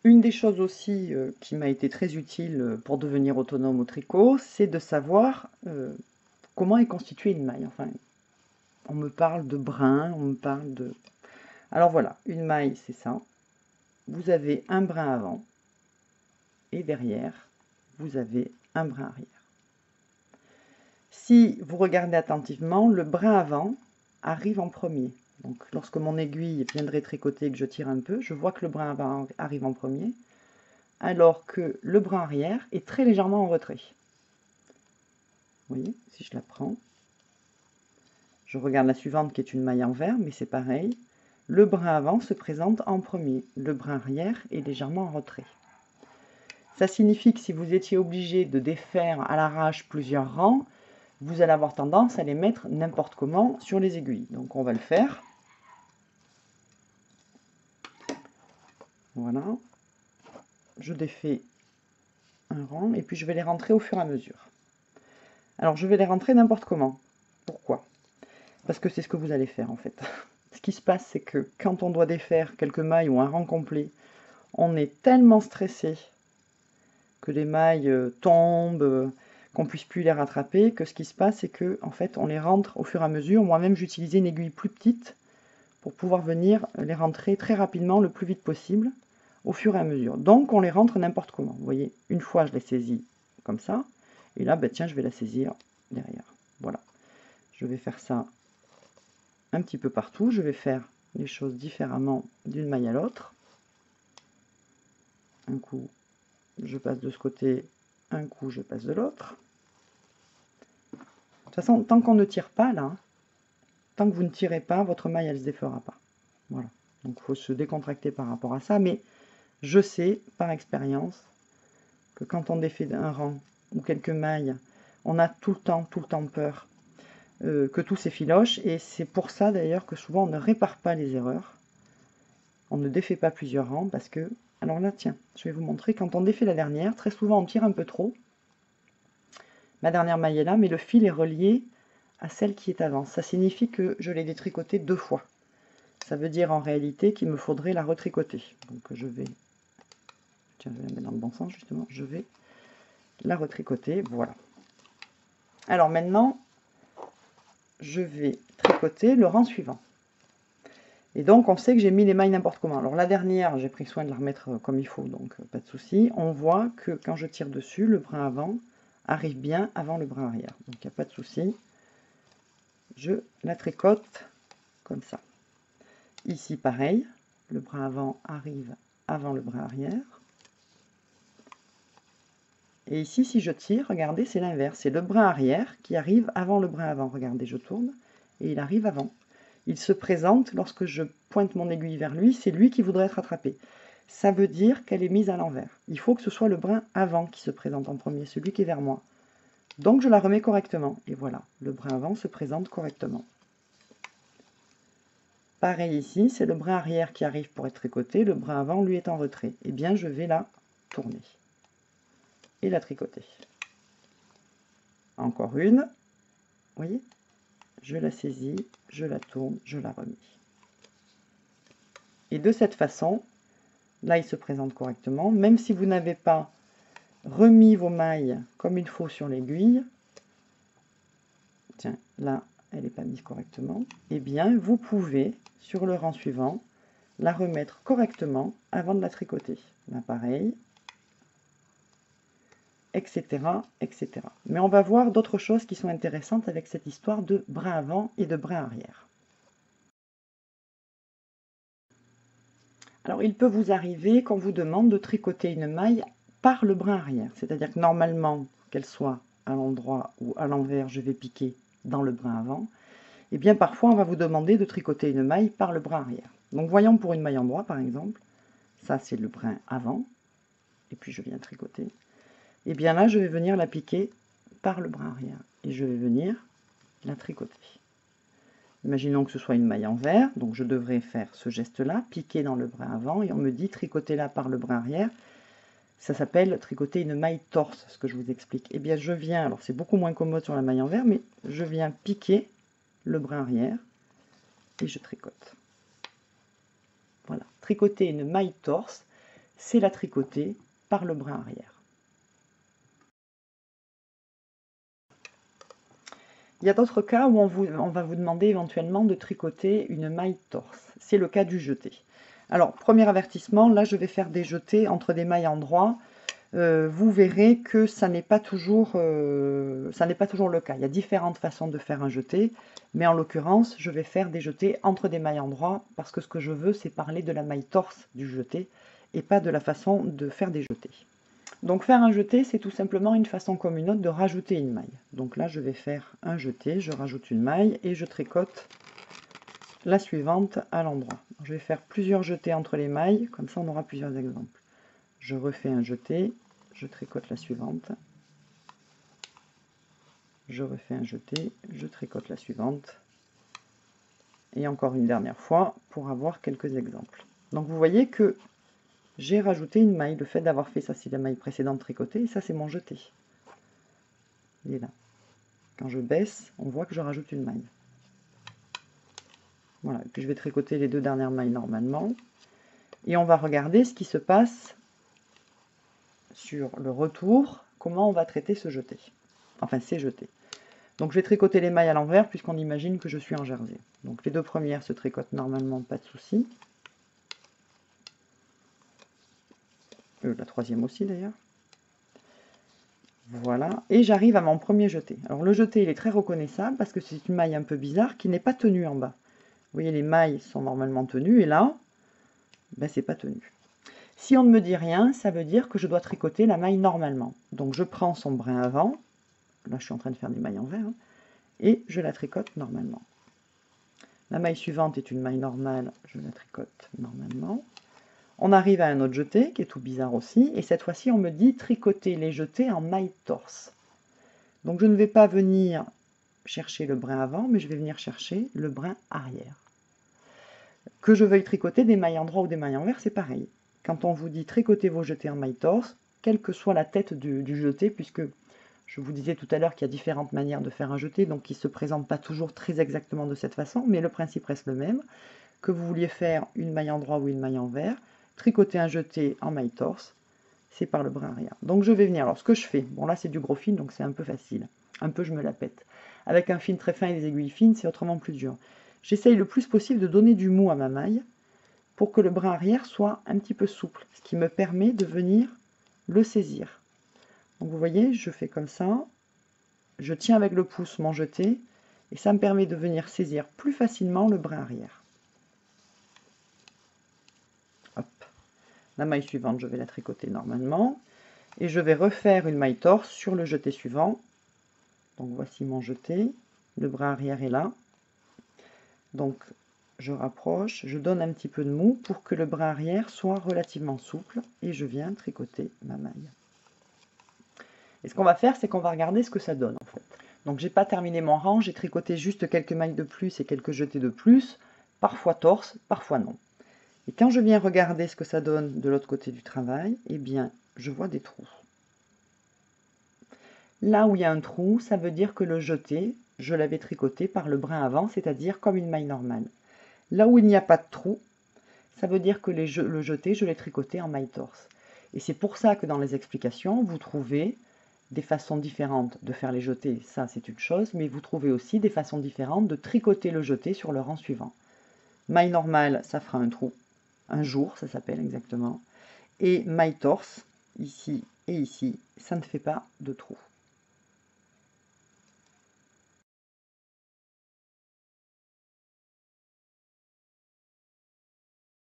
Une des choses aussi qui m'a été très utile pour devenir autonome au tricot, c'est de savoir comment est constituée une maille. Enfin, on me parle de brin, on me parle de... Alors voilà, une maille, c'est ça. Vous avez un brin avant et derrière, vous avez un brin arrière. Si vous regardez attentivement, le brin avant arrive en premier. Donc lorsque mon aiguille viendrait tricoter et que je tire un peu, je vois que le brin avant arrive en premier, alors que le brin arrière est très légèrement en retrait. Vous voyez, si je la prends, je regarde la suivante qui est une maille en vert, mais c'est pareil. Le brin avant se présente en premier, le brin arrière est légèrement en retrait. Ça signifie que si vous étiez obligé de défaire à l'arrache plusieurs rangs, vous allez avoir tendance à les mettre n'importe comment sur les aiguilles. Donc on va le faire. Voilà. Je défais un rang et puis je vais les rentrer au fur et à mesure. Alors je vais les rentrer n'importe comment. Pourquoi? Parce que c'est ce que vous allez faire en fait. Ce qui se passe, c'est que quand on doit défaire quelques mailles ou un rang complet, on est tellement stressé que les mailles tombent, qu'on puisse plus les rattraper, que ce qui se passe, c'est que en fait, on les rentre au fur et à mesure. Moi-même, j'utilisais une aiguille plus petite pour pouvoir venir les rentrer très rapidement, le plus vite possible, au fur et à mesure. Donc, on les rentre n'importe comment. Vous voyez, une fois, je les saisis comme ça, et là, ben, tiens, je vais la saisir derrière. Voilà. Je vais faire ça un petit peu partout. Je vais faire les choses différemment d'une maille à l'autre. Un coup, je passe de ce côté, un coup, je passe de l'autre. De toute façon, tant qu'on ne tire pas là, tant que vous ne tirez pas, votre maille, elle ne se défera pas. Voilà. Donc, il faut se décontracter par rapport à ça. Mais je sais, par expérience, que quand on défait un rang ou quelques mailles, on a tout le temps peur que tout s'effiloche. Et c'est pour ça, d'ailleurs, que souvent, on ne répare pas les erreurs. On ne défait pas plusieurs rangs parce que... Alors là, tiens, je vais vous montrer. Quand on défait la dernière, très souvent, on tire un peu trop. Ma dernière maille est là, mais le fil est relié à celle qui est avant. Ça signifie que je l'ai détricotée 2 fois. Ça veut dire en réalité qu'il me faudrait la retricoter. Donc je vais... Tiens, je vais la mettre dans le bon sens justement. Je vais la retricoter. Voilà. Alors maintenant, je vais tricoter le rang suivant. Et donc on sait que j'ai mis les mailles n'importe comment. Alors la dernière, j'ai pris soin de la remettre comme il faut, donc pas de souci. On voit que quand je tire dessus, le brin avant arrive bien avant le brin arrière. Donc il n'y a pas de souci. Je la tricote comme ça. Ici pareil, le brin avant arrive avant le brin arrière. Et ici, si je tire, regardez, c'est l'inverse. C'est le brin arrière qui arrive avant le brin avant. Regardez, je tourne et il arrive avant. Il se présente, lorsque je pointe mon aiguille vers lui, c'est lui qui voudrait être attrapé. Ça veut dire qu'elle est mise à l'envers. Il faut que ce soit le brin avant qui se présente en premier, celui qui est vers moi. Donc je la remets correctement. Et voilà, le brin avant se présente correctement. Pareil ici, c'est le brin arrière qui arrive pour être tricoté, le brin avant lui est en retrait. Eh bien, je vais la tourner et la tricoter. Encore une, vous voyez, je la saisis, je la tourne, je la remets. Et de cette façon, là il se présente correctement, même si vous n'avez pas remis vos mailles comme il faut sur l'aiguille, tiens, là elle n'est pas mise correctement, eh bien vous pouvez, sur le rang suivant, la remettre correctement avant de la tricoter. Là pareil, etc., etc. Mais on va voir d'autres choses qui sont intéressantes avec cette histoire de brin avant et de brin arrière. Alors, il peut vous arriver qu'on vous demande de tricoter une maille par le brin arrière. C'est-à-dire que normalement, qu'elle soit à l'endroit ou à l'envers, je vais piquer dans le brin avant. Et bien parfois, on va vous demander de tricoter une maille par le brin arrière. Donc voyons pour une maille en droit, par exemple. Ça, c'est le brin avant. Et puis, je viens tricoter. Et bien là, je vais venir la piquer par le brin arrière. Et je vais venir la tricoter. Imaginons que ce soit une maille en vert, donc je devrais faire ce geste-là, piquer dans le brin avant, et on me dit tricoter là par le brin arrière. Ça s'appelle tricoter une maille torse, ce que je vous explique. Eh bien, je viens, alors c'est beaucoup moins commode sur la maille en vert, mais je viens piquer le brin arrière et je tricote. Voilà, tricoter une maille torse, c'est la tricoter par le brin arrière. Il y a d'autres cas où on va vous demander éventuellement de tricoter une maille torse. C'est le cas du jeté. Alors, premier avertissement, là je vais faire des jetés entre des mailles endroits. Vous verrez que ça n'est pas toujours le cas. Il y a différentes façons de faire un jeté, mais en l'occurrence, je vais faire des jetés entre des mailles endroits parce que ce que je veux, c'est parler de la maille torse du jeté et pas de la façon de faire des jetés. Donc faire un jeté, c'est tout simplement une façon comme une autre de rajouter une maille. Donc là, je vais faire un jeté, je rajoute une maille et je tricote la suivante à l'endroit. Je vais faire plusieurs jetés entre les mailles, comme ça on aura plusieurs exemples. Je refais un jeté, je tricote la suivante. Je refais un jeté, je tricote la suivante. Et encore une dernière fois pour avoir quelques exemples. Donc vous voyez que j'ai rajouté une maille. Le fait d'avoir fait ça, c'est la maille précédente tricotée, et ça, c'est mon jeté. Il est là. Quand je baisse, on voit que je rajoute une maille. Voilà, et puis je vais tricoter les 2 dernières mailles normalement. Et on va regarder ce qui se passe sur le retour, comment on va traiter ce jeté. Enfin, ces jetés. Donc je vais tricoter les mailles à l'envers, puisqu'on imagine que je suis en jersey. Donc les 2 premières se tricotent normalement, pas de souci. La troisième aussi d'ailleurs. Voilà, et j'arrive à mon premier jeté. Alors le jeté, il est très reconnaissable parce que c'est une maille un peu bizarre qui n'est pas tenue en bas. Vous voyez, les mailles sont normalement tenues et là, ben, c'est pas tenu. Si on ne me dit rien, ça veut dire que je dois tricoter la maille normalement. Donc je prends son brin avant, là je suis en train de faire des mailles envers, hein, et je la tricote normalement. La maille suivante est une maille normale, je la tricote normalement. On arrive à un autre jeté, qui est tout bizarre aussi, et cette fois-ci, on me dit tricoter les jetés en maille torse. Donc je ne vais pas venir chercher le brin avant, mais je vais venir chercher le brin arrière. Que je veuille tricoter des mailles endroits ou des mailles envers, c'est pareil. Quand on vous dit tricoter vos jetés en maille torse, quelle que soit la tête du jeté, puisque je vous disais tout à l'heure qu'il y a différentes manières de faire un jeté, donc qui ne se présentent pas toujours très exactement de cette façon, mais le principe reste le même. Que vous vouliez faire une maille endroit ou une maille envers, tricoter un jeté en maille torse, c'est par le brin arrière. Donc je vais venir, alors ce que je fais, bon là c'est du gros fil, donc c'est un peu facile, un peu je me la pète. Avec un fil très fin et des aiguilles fines, c'est autrement plus dur. J'essaye le plus possible de donner du mou à ma maille, pour que le brin arrière soit un petit peu souple, ce qui me permet de venir le saisir. Donc vous voyez, je fais comme ça, je tiens avec le pouce mon jeté, et ça me permet de venir saisir plus facilement le brin arrière. Hop. La maille suivante, je vais la tricoter normalement. Et je vais refaire une maille torse sur le jeté suivant. Donc voici mon jeté. Le bras arrière est là. Donc je rapproche, je donne un petit peu de mou pour que le bras arrière soit relativement souple. Et je viens tricoter ma maille. Et ce qu'on va faire, c'est qu'on va regarder ce que ça donne en fait. Donc j'ai pas terminé mon rang, j'ai tricoté juste quelques mailles de plus et quelques jetés de plus. Parfois torse, parfois non. Et quand je viens regarder ce que ça donne de l'autre côté du travail, eh bien, je vois des trous. Là où il y a un trou, ça veut dire que le jeté, je l'avais tricoté par le brin avant, c'est-à-dire comme une maille normale. Là où il n'y a pas de trou, ça veut dire que le jeté, je l'ai tricoté en maille torse. Et c'est pour ça que dans les explications, vous trouvez des façons différentes de faire les jetés, ça c'est une chose, mais vous trouvez aussi des façons différentes de tricoter le jeté sur le rang suivant. Maille normale, ça fera un trou. Un jour, ça s'appelle exactement. Et maille torse, ici et ici, ça ne fait pas de trou.